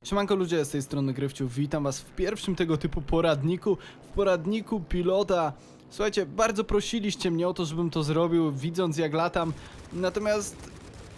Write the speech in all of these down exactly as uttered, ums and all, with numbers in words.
Siemanko ludzie, z tej strony Gryfciu, witam was w pierwszym tego typu poradniku, w poradniku pilota. Słuchajcie, bardzo prosiliście mnie o to, żebym to zrobił, widząc jak latam, natomiast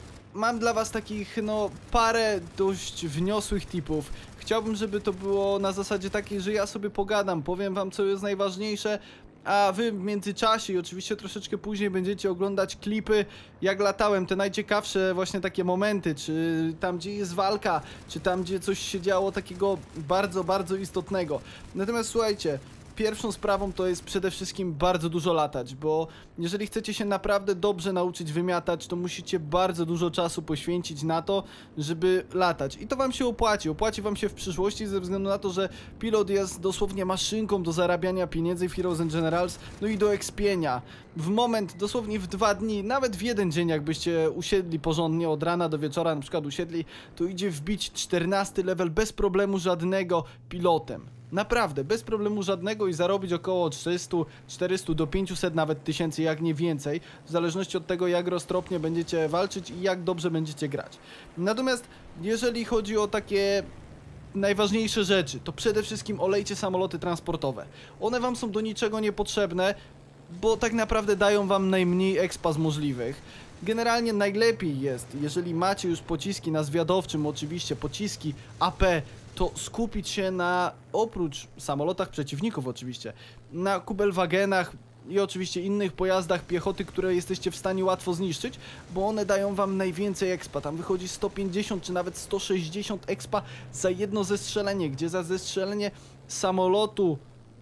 mam dla was takich, no, parę dość wniosłych tipów. Chciałbym, żeby to było na zasadzie takiej, że ja sobie pogadam, powiem wam, co jest najważniejsze, a wy w międzyczasie i oczywiście troszeczkę później będziecie oglądać klipy, jak latałem, te najciekawsze właśnie takie momenty, czy tam gdzie jest walka, czy tam gdzie coś się działo takiego bardzo, bardzo istotnego. Natomiast słuchajcie, pierwszą sprawą to jest przede wszystkim bardzo dużo latać, bo jeżeli chcecie się naprawdę dobrze nauczyć wymiatać, to musicie bardzo dużo czasu poświęcić na to, żeby latać. I to wam się opłaci, opłaci wam się w przyszłości ze względu na to, że pilot jest dosłownie maszynką do zarabiania pieniędzy w Heroes and Generals, no i do expienia. W moment, dosłownie w dwa dni, nawet w jeden dzień, jakbyście usiedli porządnie od rana do wieczora, na przykład usiedli, to idzie wbić czternasty level bez problemu żadnego pilotem. Naprawdę, bez problemu żadnego i zarobić około trzysta, czterysta do pięciuset nawet tysięcy, jak nie więcej, w zależności od tego, jak roztropnie będziecie walczyć i jak dobrze będziecie grać. Natomiast jeżeli chodzi o takie najważniejsze rzeczy, to przede wszystkim olejcie samoloty transportowe. One wam są do niczego niepotrzebne, bo tak naprawdę dają wam najmniej expa z możliwych. Generalnie najlepiej jest, jeżeli macie już pociski na zwiadowczym, oczywiście pociski A P, to skupić się na, oprócz samolotach przeciwników oczywiście, na Kubelwagenach i oczywiście innych pojazdach piechoty, które jesteście w stanie łatwo zniszczyć, bo one dają wam najwięcej expa. Tam wychodzi sto pięćdziesiąt czy nawet sto sześćdziesiąt expa za jedno zestrzelenie, gdzie za zestrzelenie samolotu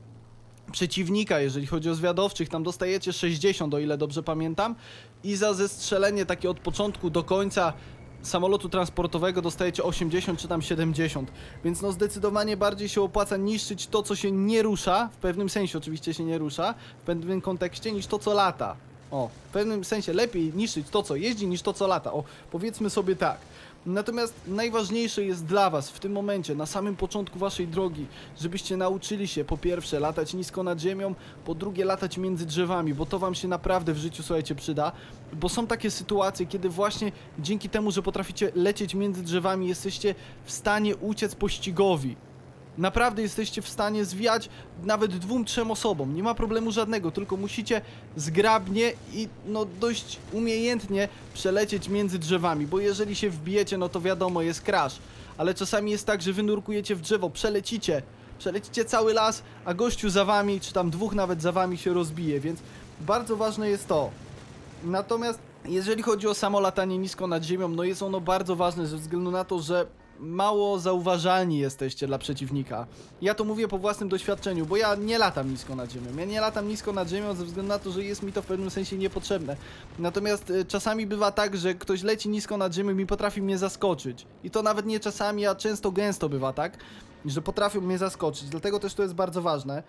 przeciwnika, jeżeli chodzi o zwiadowczych, tam dostajecie sześćdziesiąt, o ile dobrze pamiętam, i za zestrzelenie takie od początku do końca samolotu transportowego dostajecie osiemdziesiąt czy tam siedemdziesiąt, więc no zdecydowanie bardziej się opłaca niszczyć to, co się nie rusza, w pewnym sensie oczywiście się nie rusza, w pewnym kontekście, niż to, co lata. O, w pewnym sensie lepiej niszczyć to, co jeździ, niż to, co lata. O, powiedzmy sobie tak. Natomiast najważniejsze jest dla was w tym momencie, na samym początku waszej drogi, żebyście nauczyli się po pierwsze latać nisko nad ziemią, po drugie latać między drzewami, bo to wam się naprawdę w życiu, słuchajcie, przyda, bo są takie sytuacje, kiedy właśnie dzięki temu, że potraficie lecieć między drzewami, jesteście w stanie uciec pościgowi. Naprawdę jesteście w stanie zwiać nawet dwóm, trzem osobom, nie ma problemu żadnego, tylko musicie zgrabnie i no dość umiejętnie przelecieć między drzewami, bo jeżeli się wbijecie, no to wiadomo, jest crash, ale czasami jest tak, że wy nurkujecie w drzewo, przelecicie, przelecicie cały las, a gościu za wami, czy tam dwóch nawet za wami się rozbije, więc bardzo ważne jest to. Natomiast jeżeli chodzi o samo latanie nisko nad ziemią, no jest ono bardzo ważne ze względu na to, że mało zauważalni jesteście dla przeciwnika. Ja to mówię po własnym doświadczeniu, bo ja nie latam nisko nad ziemią. Ja nie latam nisko nad ziemią ze względu na to, że jest mi to w pewnym sensie niepotrzebne. Natomiast y, czasami bywa tak, że ktoś leci nisko nad ziemią i potrafi mnie zaskoczyć. I to nawet nie czasami, a często gęsto bywa tak, że potrafią mnie zaskoczyć. Dlatego też to jest bardzo ważne,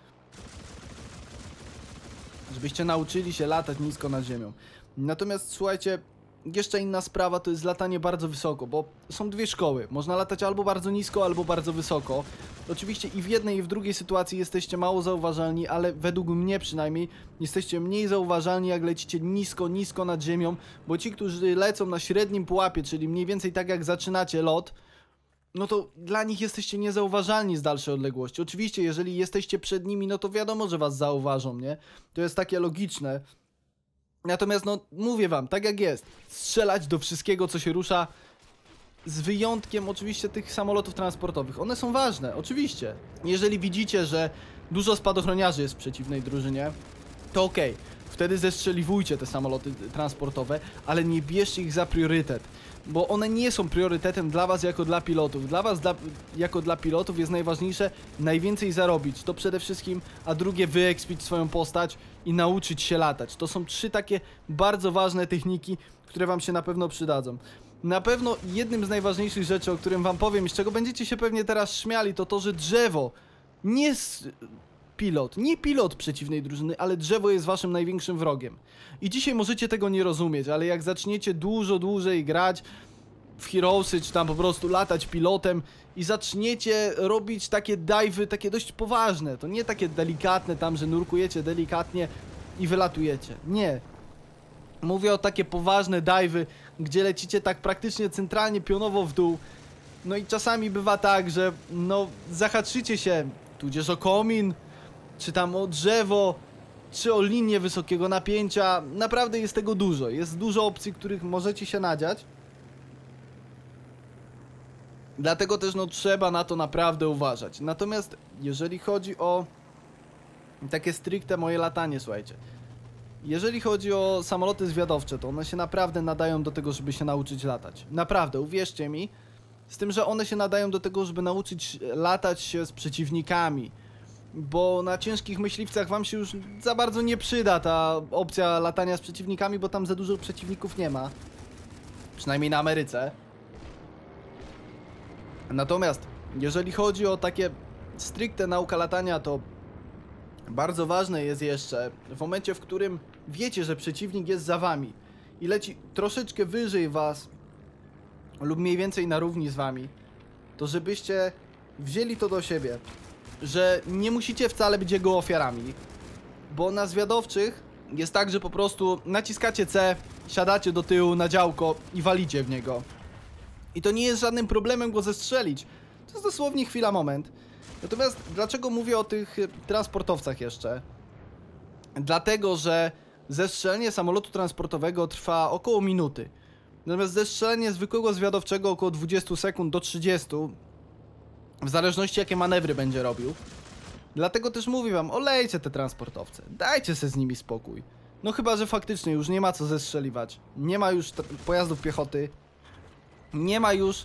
żebyście nauczyli się latać nisko nad ziemią. Natomiast słuchajcie, jeszcze inna sprawa to jest latanie bardzo wysoko, bo są dwie szkoły. Można latać albo bardzo nisko, albo bardzo wysoko. Oczywiście i w jednej, i w drugiej sytuacji jesteście mało zauważalni, ale według mnie przynajmniej jesteście mniej zauważalni, jak lecicie nisko, nisko nad ziemią, bo ci, którzy lecą na średnim pułapie, czyli mniej więcej tak jak zaczynacie lot, no to dla nich jesteście niezauważalni z dalszej odległości. Oczywiście, jeżeli jesteście przed nimi, no to wiadomo, że was zauważą, nie? To jest takie logiczne. Natomiast no, mówię wam, tak jak jest, strzelać do wszystkiego, co się rusza, z wyjątkiem oczywiście tych samolotów transportowych. One są ważne, oczywiście. Jeżeli widzicie, że dużo spadochroniarzy jest w przeciwnej drużynie, to okej, wtedy zestrzeliwujcie te samoloty transportowe, ale nie bierzcie ich za priorytet, bo one nie są priorytetem dla was jako dla pilotów. Dla was dla, jako dla pilotów jest najważniejsze najwięcej zarobić, to przede wszystkim, a drugie wyekspić swoją postać i nauczyć się latać. To są trzy takie bardzo ważne techniki, które wam się na pewno przydadzą. Na pewno jednym z najważniejszych rzeczy, o którym wam powiem i z czego będziecie się pewnie teraz śmiali, to to, że drzewo, nie pilot, nie pilot przeciwnej drużyny, ale drzewo jest waszym największym wrogiem. I dzisiaj możecie tego nie rozumieć, ale jak zaczniecie dużo dłużej grać w Heroesy, czy tam po prostu latać pilotem i zaczniecie robić takie dive'y, takie dość poważne, to nie takie delikatne tam, że nurkujecie delikatnie i wylatujecie. Nie. Mówię o takie poważne dive'y, gdzie lecicie tak praktycznie centralnie pionowo w dół, No i czasami bywa tak, że no zahaczycie się tudzież o komin, czy tam o drzewo, czy o linię wysokiego napięcia. Naprawdę jest tego dużo. Jest dużo opcji, których możecie się nadziać. Dlatego też no trzeba na to naprawdę uważać. Natomiast jeżeli chodzi o takie stricte moje latanie, słuchajcie. Jeżeli chodzi o samoloty zwiadowcze, to one się naprawdę nadają do tego, żeby się nauczyć latać. Naprawdę, uwierzcie mi. Z tym, że one się nadają do tego, żeby nauczyć latać się z przeciwnikami. Bo na ciężkich myśliwcach wam się już za bardzo nie przyda ta opcja latania z przeciwnikami, bo tam za dużo przeciwników nie ma. Przynajmniej na Ameryce. Natomiast jeżeli chodzi o takie stricte nauka latania, to bardzo ważne jest jeszcze w momencie, w którym wiecie, że przeciwnik jest za wami i leci troszeczkę wyżej was lub mniej więcej na równi z wami, to żebyście wzięli to do siebie, że nie musicie wcale być jego ofiarami, bo na zwiadowczych jest tak, że po prostu naciskacie C, siadacie do tyłu na działko i walicie w niego. I to nie jest żadnym problemem go zestrzelić. To jest dosłownie chwila, moment. Natomiast dlaczego mówię o tych transportowcach jeszcze? Dlatego, że zestrzelenie samolotu transportowego trwa około minuty. Natomiast zestrzelenie zwykłego zwiadowczego około dwudziestu sekund do trzydziestu. W zależności jakie manewry będzie robił. Dlatego też mówię wam, olejcie te transportowce. Dajcie sobie z nimi spokój. No chyba, że faktycznie już nie ma co zestrzeliwać. Nie ma już pojazdów piechoty. Nie ma już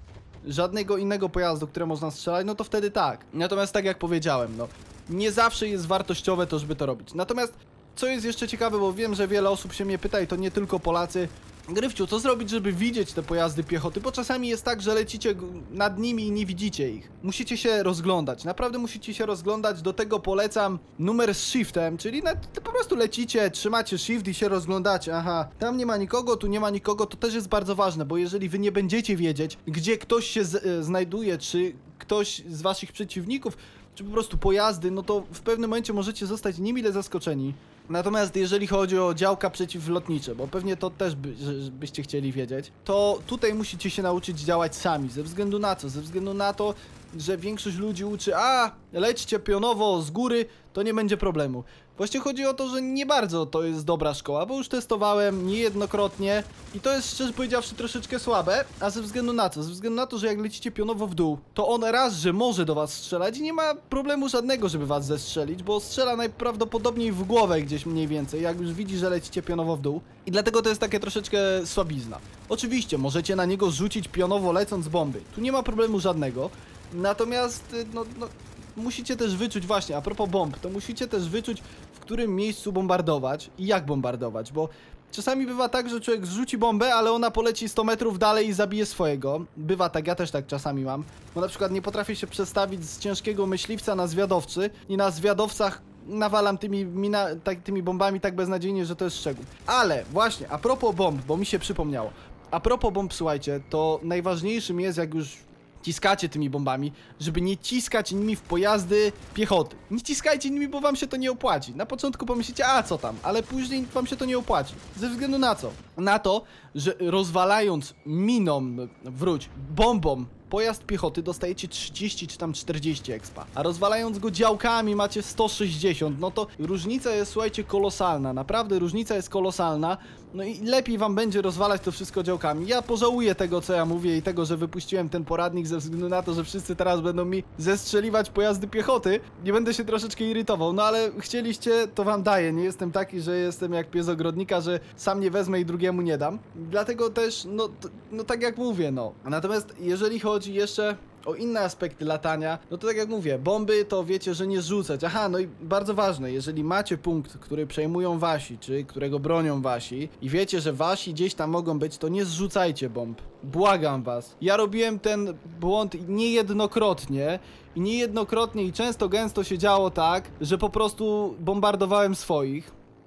żadnego innego pojazdu, które można strzelać, no to wtedy tak. Natomiast tak jak powiedziałem, no nie zawsze jest wartościowe to, żeby to robić. Natomiast co jest jeszcze ciekawe, bo wiem, że wiele osób się mnie pyta i to nie tylko Polacy. Gryfciu, co zrobić, żeby widzieć te pojazdy piechoty? Bo czasami jest tak, że lecicie nad nimi i nie widzicie ich. Musicie się rozglądać, naprawdę musicie się rozglądać. Do tego polecam numer z shiftem, czyli na, po prostu lecicie, trzymacie shift i się rozglądacie. Aha, tam nie ma nikogo, tu nie ma nikogo, to też jest bardzo ważne, bo jeżeli wy nie będziecie wiedzieć, gdzie ktoś się z, e, znajduje, czy ktoś z waszych przeciwników, czy po prostu pojazdy, no to w pewnym momencie możecie zostać niemile zaskoczeni. Natomiast jeżeli chodzi o działka przeciwlotnicze, bo pewnie to też by, że, byście chcieli wiedzieć, to tutaj musicie się nauczyć działać sami. Ze względu na co? Ze względu na to, że większość ludzi uczy, a lećcie pionowo z góry, to nie będzie problemu. Właśnie chodzi o to, że nie bardzo to jest dobra szkoła, bo już testowałem niejednokrotnie i to jest, szczerze powiedziawszy, troszeczkę słabe. A ze względu na co? Ze względu na to, że jak lecicie pionowo w dół, to on raz, że może do was strzelać i nie ma problemu żadnego, żeby was zestrzelić, bo strzela najprawdopodobniej w głowę gdzieś mniej więcej, jak już widzi, że lecicie pionowo w dół. I dlatego to jest takie troszeczkę słabizna. Oczywiście, możecie na niego rzucić pionowo lecąc bomby. Tu nie ma problemu żadnego. Natomiast, no, no, musicie też wyczuć, właśnie, a propos bomb, to musicie też wyczuć, w którym miejscu bombardować i jak bombardować, bo czasami bywa tak, że człowiek zrzuci bombę, ale ona poleci sto metrów dalej i zabije swojego. Bywa tak, ja też tak czasami mam, bo na przykład nie potrafię się przestawić z ciężkiego myśliwca na zwiadowczy i na zwiadowcach nawalam tymi, mina, tak, tymi bombami tak beznadziejnie, że to jest szczegół. Ale właśnie, a propos bomb, bo mi się przypomniało, a propos bomb, słuchajcie, to najważniejszym jest, jak już ciskacie tymi bombami, żeby nie ciskać nimi w pojazdy piechoty. Nie ciskajcie nimi, bo wam się to nie opłaci. Na początku pomyślicie, a co tam, ale później wam się to nie opłaci. Ze względu na co? Na to, że rozwalając miną, wróć, bombą pojazd piechoty dostajecie trzydzieści czy tam czterdzieści expa, a rozwalając go działkami macie sto sześćdziesiąt, no to różnica jest, słuchajcie, kolosalna, naprawdę różnica jest kolosalna, no i lepiej wam będzie rozwalać to wszystko działkami. Ja pożałuję tego, co ja mówię i tego, że wypuściłem ten poradnik ze względu na to, że wszyscy teraz będą mi zestrzeliwać pojazdy piechoty, nie będę się troszeczkę irytował, no ale chcieliście, to wam daję, nie jestem taki, że jestem jak pies ogrodnika, że sam nie wezmę i drugiemu nie dam, dlatego też, no, no tak jak mówię, no. Natomiast jeżeli chodzi jeszcze o inne aspekty latania, no to tak jak mówię, bomby to wiecie, że nie rzucać. Aha, no i bardzo ważne, jeżeli macie punkt, który przejmują wasi, czy którego bronią wasi i wiecie, że wasi gdzieś tam mogą być, to nie zrzucajcie bomb. Błagam was. Ja robiłem ten błąd niejednokrotnie i niejednokrotnie i często gęsto się działo tak, że po prostu bombardowałem swoich.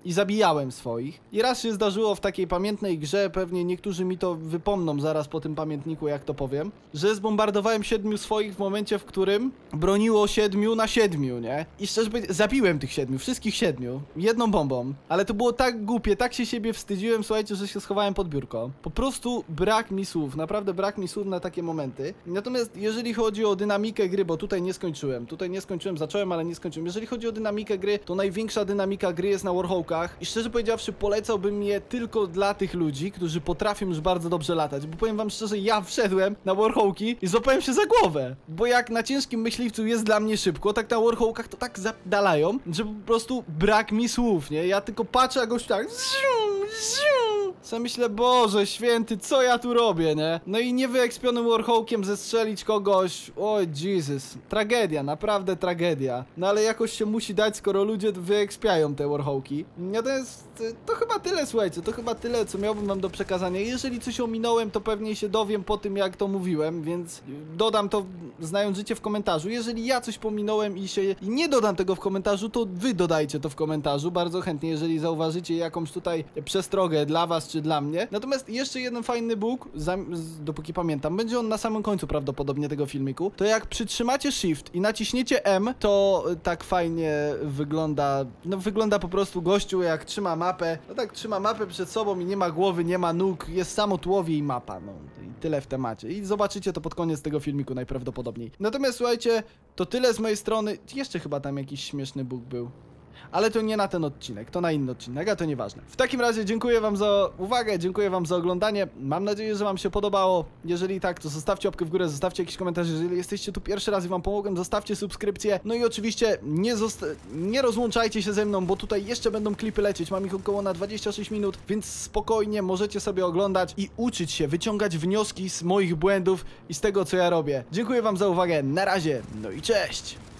i zabijałem swoich. I raz się zdarzyło w takiej pamiętnej grze, pewnie niektórzy mi to wypomną zaraz po tym pamiętniku, jak to powiem, że zbombardowałem siedmiu swoich w momencie, w którym broniło siedmiu na siedmiu, nie? I szczerze powiedziawszy, zabiłem tych siedmiu, wszystkich siedmiu, jedną bombą, ale to było tak głupie, tak się siebie wstydziłem, słuchajcie, że się schowałem pod biurko. Po prostu brak mi słów, naprawdę brak mi słów na takie momenty. Natomiast jeżeli chodzi o dynamikę gry, bo tutaj nie skończyłem, tutaj nie skończyłem, zacząłem, ale nie skończyłem. Jeżeli chodzi o dynamikę gry, to największa dynamika gry jest na Warhawkach i szczerze powiedziawszy, polecałbym je tylko dla tych ludzi, którzy potrafią już bardzo dobrze latać, bo powiem wam szczerze, ja wszedłem na Warhawki i złapałem się za głowę, bo jak na ciężkim myśliwcu jest dla mnie szybko, tak na Warhawkach to tak zadalają, że po prostu brak mi słów, nie? Ja tylko patrzę, a gość tak co myślę, Boże święty, co ja tu robię, nie? No i niewyekspionym Warhawkiem zestrzelić kogoś, oj Jesus, tragedia, naprawdę tragedia. No ale jakoś się musi dać, skoro ludzie wyekspiają te Warhawki. No to jest, to chyba tyle, słuchajcie, to chyba tyle, co miałbym wam do przekazania. Jeżeli coś ominąłem, to pewnie się dowiem po tym, jak to mówiłem, więc dodam to, znając życie, w komentarzu. Jeżeli ja coś pominąłem i się i nie dodam tego w komentarzu, to wy dodajcie to w komentarzu, bardzo chętnie, jeżeli zauważycie jakąś tutaj przestrogę dla was, czy dla mnie. Natomiast jeszcze jeden fajny bóg, dopóki pamiętam, będzie on na samym końcu prawdopodobnie tego filmiku, to jak przytrzymacie Shift i naciśniecie M, to tak fajnie wygląda, no wygląda po prostu gościu, jak trzyma mapę, no tak trzyma mapę przed sobą i nie ma głowy, nie ma nóg, jest samo tułowie i mapa, no i tyle w temacie. I zobaczycie to pod koniec tego filmiku najprawdopodobniej. Natomiast słuchajcie, to tyle z mojej strony, jeszcze chyba tam jakiś śmieszny bóg był. Ale to nie na ten odcinek, to na inny odcinek, a to nieważne. W takim razie dziękuję wam za uwagę, dziękuję wam za oglądanie. Mam nadzieję, że wam się podobało. Jeżeli tak, to zostawcie łapkę w górę, zostawcie jakiś komentarz. Jeżeli jesteście tu pierwszy raz i wam pomogłem, zostawcie subskrypcję. No i oczywiście nie, nie rozłączajcie się ze mną, bo tutaj jeszcze będą klipy lecieć. Mam ich około na dwadzieścia sześć minut, więc spokojnie możecie sobie oglądać i uczyć się, wyciągać wnioski z moich błędów i z tego, co ja robię. Dziękuję wam za uwagę, na razie, no i cześć!